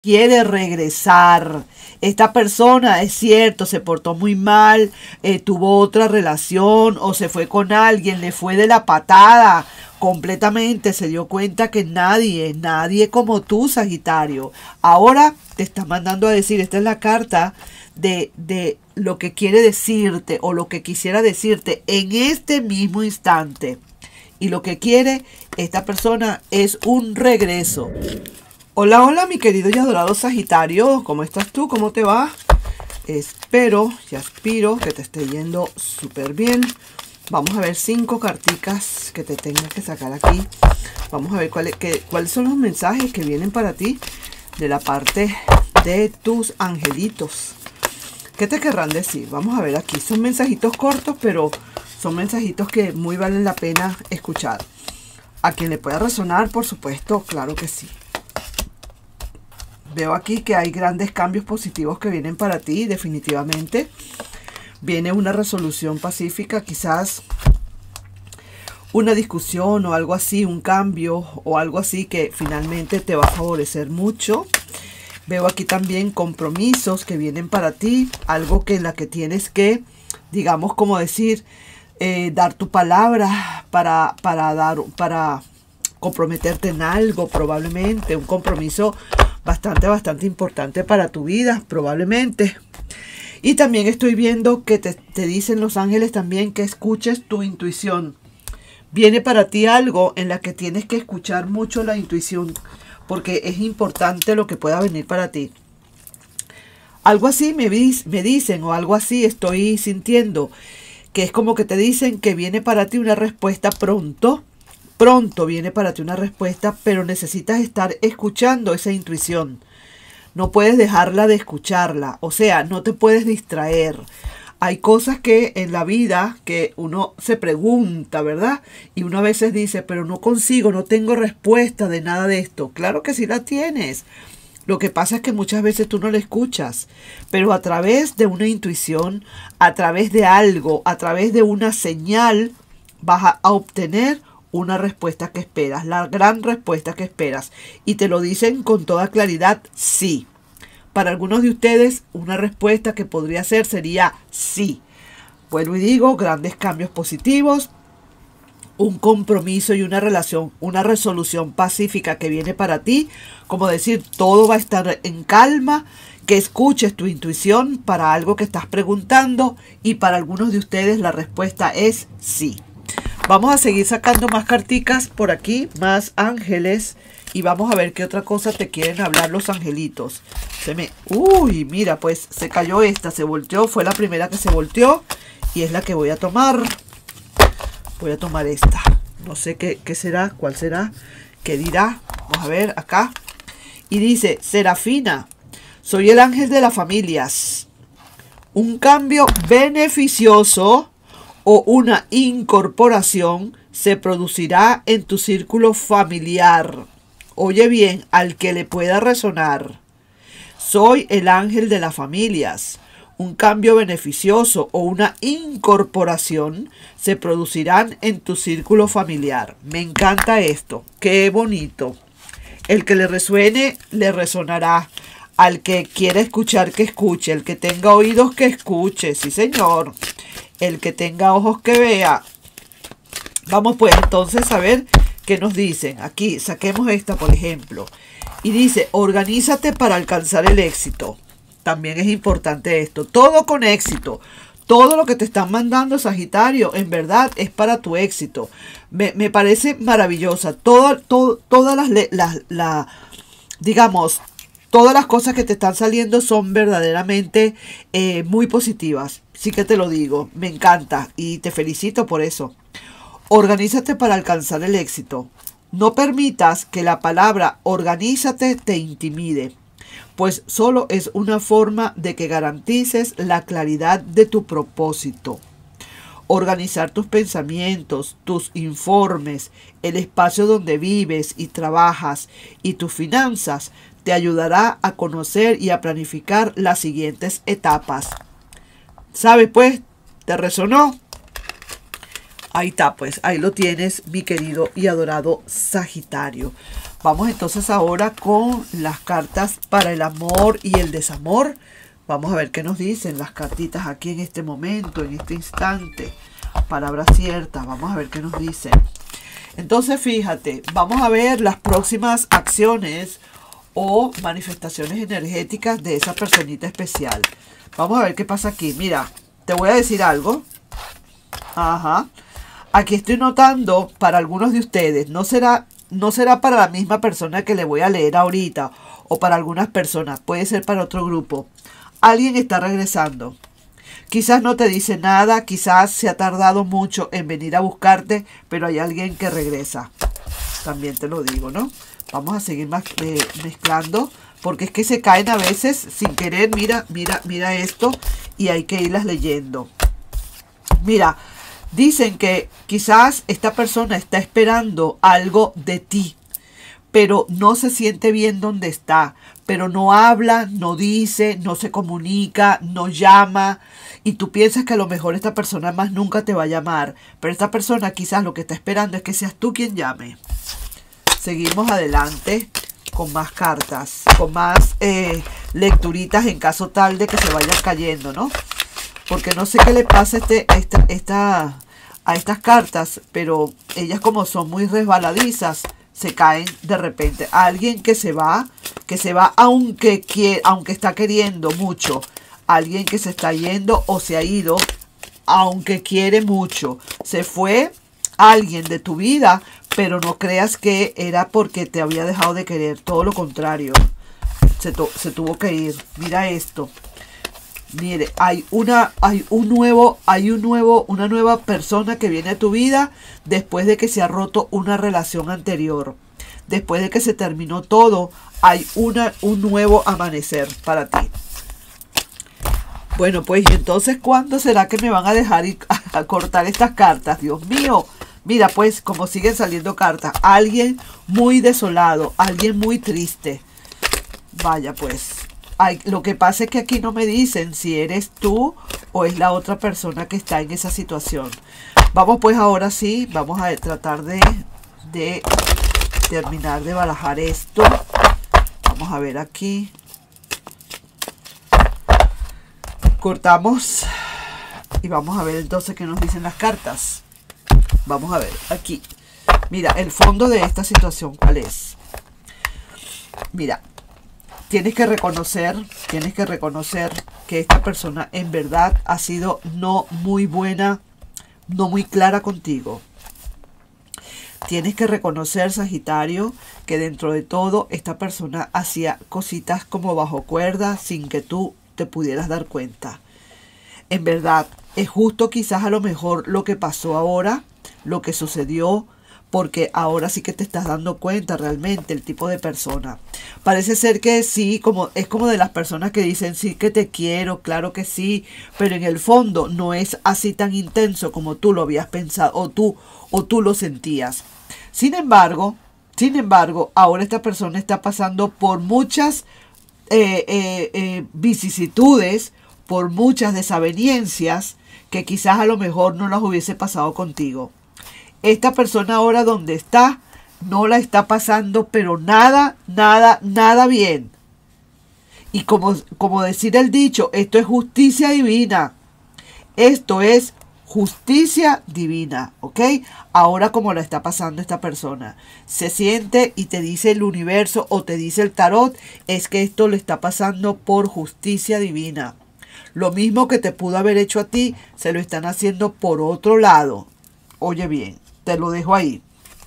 quiere regresar. Esta persona, es cierto, se portó muy mal, tuvo otra relación o se fue con alguien, le fue de la patada completamente, se dio cuenta que nadie como tú, Sagitario. Ahora te está mandando a decir, esta es la carta de lo que quiere decirte o lo que quisiera decirte en este mismo instante. Y lo que quiere esta persona es un regreso. Hola, hola, mi querido y adorado Sagitario. ¿Cómo estás tú? ¿Cómo te va? Espero y aspiro que te esté yendo súper bien. Vamos a ver 5 carticas que te tengo que sacar aquí. Vamos a ver cuáles son los mensajes que vienen para ti de la parte de tus angelitos. ¿Qué te querrán decir? Vamos a ver aquí. Son mensajitos cortos, pero son mensajitos que muy valen la pena escuchar. A quien le pueda resonar, por supuesto, claro que sí. Veo aquí que hay grandes cambios positivos que vienen para ti, definitivamente. Viene una resolución pacífica, quizás una discusión o algo así, un cambio o algo así que finalmente te va a favorecer mucho. Veo aquí también compromisos que vienen para ti, algo que en la que tienes que, digamos, como decir, dar tu palabra para comprometerte en algo, probablemente, un compromiso bastante importante para tu vida, probablemente. Y también estoy viendo que te dicen los ángeles también que escuches tu intuición. Viene para ti algo en la que tienes que escuchar mucho la intuición, porque es importante lo que pueda venir para ti. Algo así me dicen, o algo así estoy sintiendo, que es como que te dicen que viene para ti una respuesta pronto. Pronto viene para ti una respuesta, pero necesitas estar escuchando esa intuición. No puedes dejarla de escucharla, o sea, no te puedes distraer. Hay cosas que en la vida que uno se pregunta, ¿verdad? Y uno a veces dice, pero no consigo, no tengo respuesta de nada de esto. Claro que sí la tienes. Lo que pasa es que muchas veces tú no la escuchas, pero a través de una intuición, a través de algo, a través de una señal, vas a obtener una respuesta que esperas, la gran respuesta que esperas. Y te lo dicen con toda claridad, sí. Para algunos de ustedes, una respuesta que podría ser sería sí. Vuelvo y digo, grandes cambios positivos, un compromiso y una relación, una resolución pacífica que viene para ti. Como decir, todo va a estar en calma, que escuches tu intuición para algo que estás preguntando. Y para algunos de ustedes la respuesta es sí. Vamos a seguir sacando más carticas por aquí, más ángeles. Y vamos a ver qué otra cosa te quieren hablar los angelitos. Uy, mira, pues se cayó esta, se volteó. Fue la primera que se volteó. Y es la que voy a tomar. Voy a tomar esta. No sé qué será, cuál será, qué dirá. Vamos a ver acá. Y dice, Serafina, soy el ángel de las familias. Un cambio beneficioso o una incorporación se producirá en tu círculo familiar. Oye bien, al que le pueda resonar. Soy el ángel de las familias. Un cambio beneficioso o una incorporación se producirán en tu círculo familiar. Me encanta esto. Qué bonito. El que le resuene, le resonará. Al que quiera escuchar, que escuche. El que tenga oídos, que escuche. Sí, señor. El que tenga ojos, que vea. Vamos pues entonces a ver qué nos dicen. Aquí saquemos esta, por ejemplo. Y dice, organízate para alcanzar el éxito. También es importante esto. Todo con éxito. Todo lo que te están mandando, Sagitario, en verdad es para tu éxito. Me parece maravillosa. Todas digamos, todas las cosas que te están saliendo son verdaderamente muy positivas. Sí que te lo digo. Me encanta y te felicito por eso. Organízate para alcanzar el éxito. No permitas que la palabra organízate te intimide, pues solo es una forma de que garantices la claridad de tu propósito. Organizar tus pensamientos, tus informes, el espacio donde vives y trabajas y tus finanzas te ayudará a conocer y a planificar las siguientes etapas. ¿Sabes pues? ¿Te resonó? Ahí está, pues, ahí lo tienes, mi querido y adorado Sagitario. Vamos entonces ahora con las cartas para el amor y el desamor. Vamos a ver qué nos dicen las cartitas aquí en este momento, en este instante. Palabras ciertas, vamos a ver qué nos dicen. Entonces, fíjate, vamos a ver las próximas acciones o manifestaciones energéticas de esa personita especial. Vamos a ver qué pasa aquí. Mira, te voy a decir algo. Ajá. Aquí estoy notando para algunos de ustedes, no será para la misma persona que le voy a leer ahorita o para algunas personas, puede ser para otro grupo. Alguien está regresando. Quizás no te dice nada, quizás se ha tardado mucho en venir a buscarte, pero hay alguien que regresa. También te lo digo, ¿no? Vamos a seguir mezclando, porque es que se caen a veces sin querer. Mira esto, y hay que irlas leyendo. Mira, dicen que quizás esta persona está esperando algo de ti, pero no se siente bien donde está, pero no habla, no dice, no se comunica, no llama, y tú piensas que a lo mejor esta persona más nunca te va a llamar, pero esta persona quizás lo que está esperando es que seas tú quien llame. Seguimos adelante con más cartas, con más lecturitas en caso tal de que se vayan cayendo, ¿no? Porque no sé qué le pasa a estas cartas, pero ellas como son muy resbaladizas, se caen de repente. Alguien que se va aunque está queriendo mucho. Alguien que se está yendo o se ha ido aunque quiere mucho. Se fue alguien de tu vida, pero no creas que era porque te había dejado de querer. Todo lo contrario. Se tuvo que ir. Mira esto. Mire, hay una nueva persona que viene a tu vida después de que se ha roto una relación anterior. Después de que se terminó todo, hay un nuevo amanecer para ti. Bueno, pues entonces, ¿cuándo será que me van a dejar ir a cortar estas cartas? Dios mío. Mira, pues, como siguen saliendo cartas. Alguien muy desolado, alguien muy triste. Vaya, pues. Lo que pasa es que aquí no me dicen si eres tú o es la otra persona que está en esa situación. Vamos pues ahora sí, vamos a tratar de terminar de barajar esto. Vamos a ver aquí. Cortamos y vamos a ver entonces qué nos dicen las cartas. Vamos a ver aquí. Mira, el fondo de esta situación, ¿cuál es? Mira. Tienes que reconocer que esta persona en verdad ha sido no muy buena, no muy clara contigo. Tienes que reconocer, Sagitario, que dentro de todo esta persona hacía cositas como bajo cuerda sin que tú te pudieras dar cuenta. En verdad, es justo quizás a lo mejor lo que pasó ahora, lo que sucedió, porque ahora sí que te estás dando cuenta realmente el tipo de persona. Parece ser que sí, es como de las personas que dicen sí que te quiero, claro que sí, pero en el fondo no es así tan intenso como tú lo habías pensado o tú lo sentías. Sin embargo, ahora esta persona está pasando por muchas vicisitudes, por muchas desavenencias que quizás a lo mejor no las hubiese pasado contigo. Esta persona ahora donde está, no la está pasando, pero nada bien. Y como decir el dicho, esto es justicia divina. Esto es justicia divina, ¿ok? Ahora como la está pasando esta persona. Se siente y te dice el universo o te dice el tarot, es que esto le está pasando por justicia divina. Lo mismo que te pudo haber hecho a ti, se lo están haciendo por otro lado. Oye bien. Te lo dejo ahí.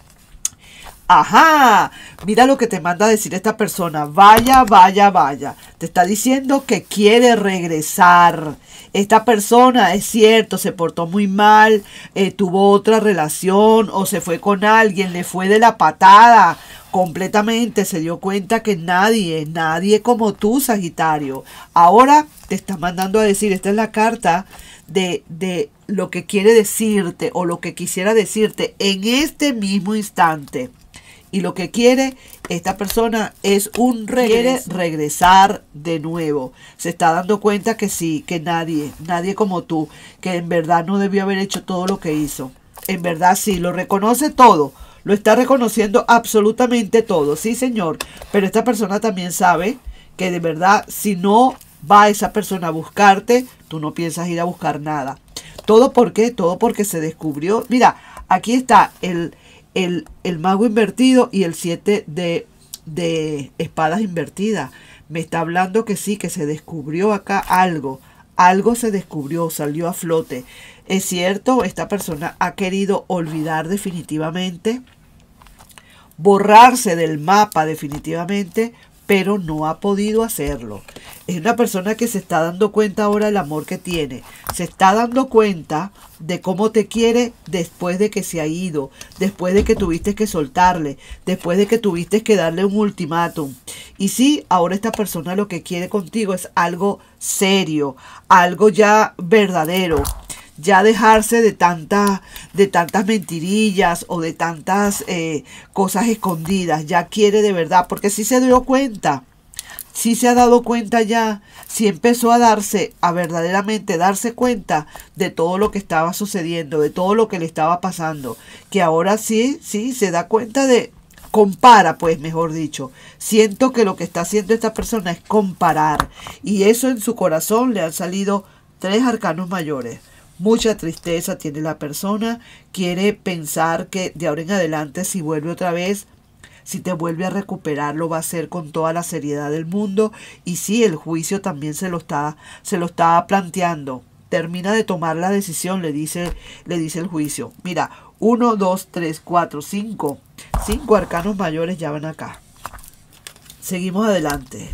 Ajá, mira lo que te manda a decir esta persona. Vaya. Te está diciendo que quiere regresar. Esta persona, es cierto, se portó muy mal, tuvo otra relación o se fue con alguien, le fue de la patada completamente. Se dio cuenta que nadie como tú, Sagitario. Ahora te está mandando a decir, esta es la carta de lo que quiere decirte o lo que quisiera decirte en este mismo instante. Y lo que quiere esta persona es quiere regresar de nuevo. Se está dando cuenta que sí, que nadie como tú, que en verdad no debió haber hecho todo lo que hizo. en verdad sí, lo reconoce todo. Lo está reconociendo absolutamente todo. Sí, señor. Pero esta persona también sabe que de verdad, si no va esa persona a buscarte, tú no piensas ir a buscar nada. ¿Todo por qué? Todo porque se descubrió. Mira, aquí está el mago invertido y el 7 de espadas invertidas. Me está hablando que sí, que se descubrió acá algo. Algo se descubrió, salió a flote. Es cierto, esta persona ha querido olvidar definitivamente, borrarse del mapa definitivamente, pero no ha podido hacerlo. Es una persona que se está dando cuenta ahora del amor que tiene. Se está dando cuenta de cómo te quiere después de que se ha ido, después de que tuviste que soltarle, después de que tuviste que darle un ultimátum. Y sí, ahora esta persona lo que quiere contigo es algo serio, algo ya verdadero. Ya dejarse de tantas mentirillas o de tantas cosas escondidas. Ya quiere de verdad, porque sí se dio cuenta, sí se ha dado cuenta ya, sí empezó a verdaderamente darse cuenta de todo lo que estaba sucediendo, de todo lo que le estaba pasando, que ahora sí se da cuenta compara, pues mejor dicho. Siento que lo que está haciendo esta persona es comparar, y eso en su corazón le han salido 3 arcanos mayores. Mucha tristeza tiene la persona, quiere pensar que de ahora en adelante si vuelve otra vez, si te vuelve a recuperar, lo va a hacer con toda la seriedad del mundo. Y sí, el juicio también se lo está planteando. Termina de tomar la decisión, le dice el juicio. Mira, 1, 2, 3, 4, 5. 5 arcanos mayores ya van acá. Seguimos adelante.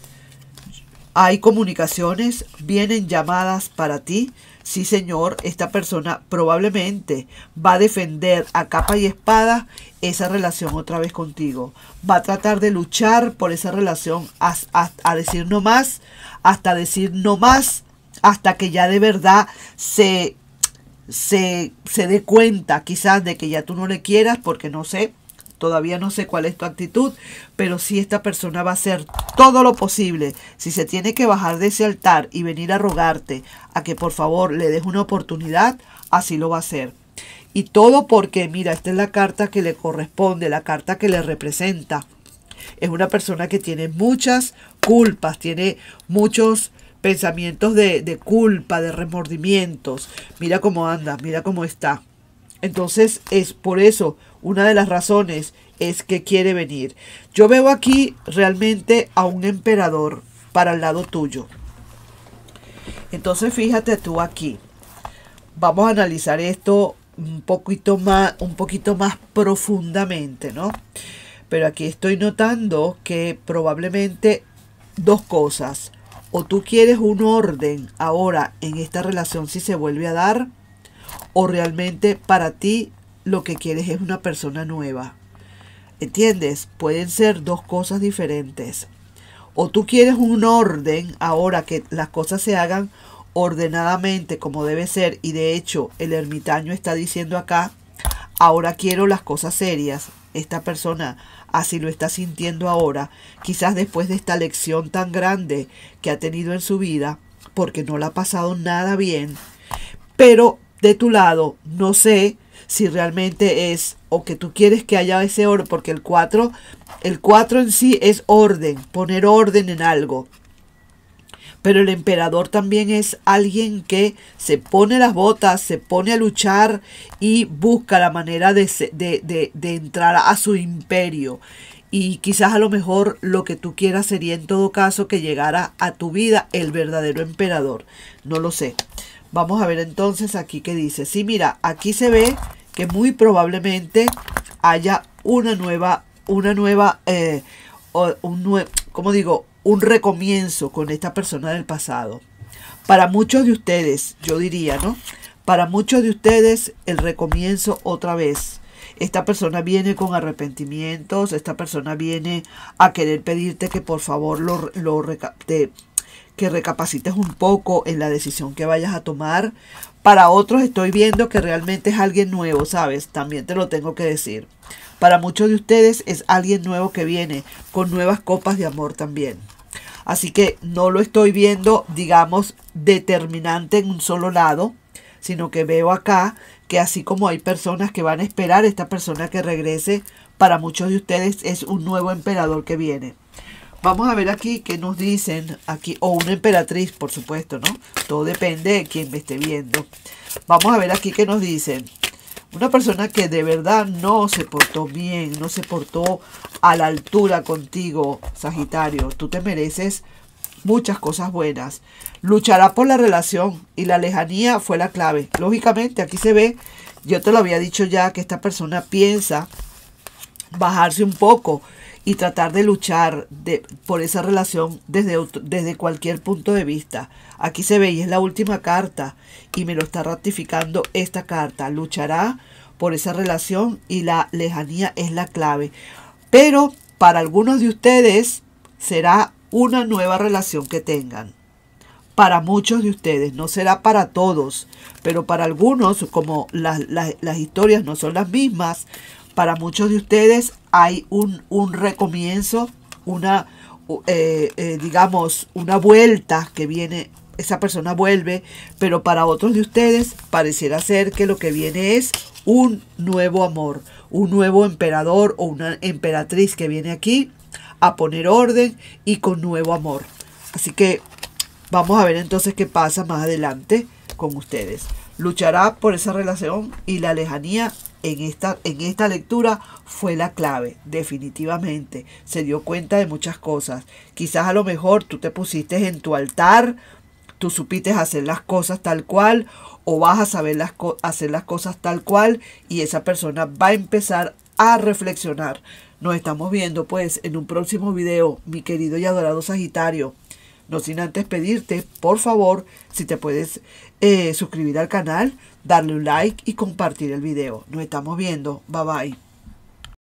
Hay comunicaciones, vienen llamadas para ti. Sí, señor, esta persona probablemente va a defender a capa y espada esa relación otra vez contigo. Va a tratar de luchar por esa relación a decir no más, hasta decir no más, hasta que ya de verdad se dé cuenta quizás de que ya tú no le quieras, porque no sé. Todavía no sé cuál es tu actitud, pero sí esta persona va a hacer todo lo posible. Si se tiene que bajar de ese altar y venir a rogarte a que por favor le des una oportunidad, así lo va a hacer. Y todo porque, mira, esta es la carta que le corresponde, la carta que le representa. Es una persona que tiene muchas culpas, tiene muchos pensamientos de culpa, de remordimientos. Mira cómo anda, mira cómo está. Entonces es por eso, una de las razones es que quiere venir. Yo veo aquí realmente a un emperador para el lado tuyo. Entonces fíjate tú aquí. Vamos a analizar esto un poquito más profundamente, ¿no? Pero aquí estoy notando que probablemente 2 cosas. O tú quieres un orden ahora en esta relación si se vuelve a dar, o realmente para ti lo que quieres es una persona nueva. ¿Entiendes? Pueden ser 2 cosas diferentes. O tú quieres un orden ahora, que las cosas se hagan ordenadamente como debe ser, y de hecho el ermitaño está diciendo acá, ahora quiero las cosas serias. Esta persona así lo está sintiendo ahora, quizás después de esta lección tan grande que ha tenido en su vida, porque no le ha pasado nada bien. Pero de tu lado, no sé si realmente es o que tú quieres que haya ese orden, porque el 4 en sí es orden, poner orden en algo. Pero el emperador también es alguien que se pone las botas, se pone a luchar y busca la manera de entrar a su imperio. Y quizás a lo mejor lo que tú quieras sería en todo caso que llegara a tu vida el verdadero emperador. No lo sé. Vamos a ver entonces aquí qué dice. Sí, mira, aquí se ve que muy probablemente haya un recomienzo con esta persona del pasado. Para muchos de ustedes, yo diría, ¿no? Para muchos de ustedes el recomienzo otra vez. Esta persona viene con arrepentimientos, esta persona viene a querer pedirte que por favor que recapacites un poco en la decisión que vayas a tomar. Para otros estoy viendo que realmente es alguien nuevo, ¿sabes? También te lo tengo que decir. Para muchos de ustedes es alguien nuevo que viene con nuevas copas de amor también. Así que no lo estoy viendo, digamos, determinante en un solo lado, sino que veo acá que así como hay personas que van a esperar esta persona que regrese, para muchos de ustedes es un nuevo emperador que viene. Vamos a ver aquí qué nos dicen aquí, o una emperatriz, por supuesto, ¿no? Todo depende de quién me esté viendo. Vamos a ver aquí qué nos dicen. Una persona que de verdad no se portó bien, no se portó a la altura contigo, Sagitario. Tú te mereces muchas cosas buenas. Luchará por la relación y la lejanía fue la clave. Lógicamente, aquí se ve, yo te lo había dicho ya, que esta persona piensa bajarse un poco y tratar de luchar por esa relación desde cualquier punto de vista. Aquí se ve y es la última carta y me lo está ratificando esta carta. Luchará por esa relación y la lejanía es la clave. Pero para algunos de ustedes será una nueva relación que tengan. Para muchos de ustedes, no será para todos, pero para algunos, como las historias no son las mismas, para muchos de ustedes hay un recomienzo, digamos, una vuelta que viene, esa persona vuelve, pero para otros de ustedes pareciera ser que lo que viene es un nuevo amor, un nuevo emperador o una emperatriz que viene aquí a poner orden y con nuevo amor. Así que vamos a ver entonces qué pasa más adelante con ustedes. Luchará por esa relación y la lejanía en esta lectura fue la clave, definitivamente. Se dio cuenta de muchas cosas. Quizás a lo mejor tú te pusiste en tu altar, tú supiste hacer las cosas tal cual, o vas a saber hacer las cosas tal cual, y esa persona va a empezar a reflexionar. Nos estamos viendo pues en un próximo video, mi querido y adorado Sagitario. No sin antes pedirte, por favor, si te puedes suscribir al canal, darle un like y compartir el video. Nos estamos viendo. Bye bye.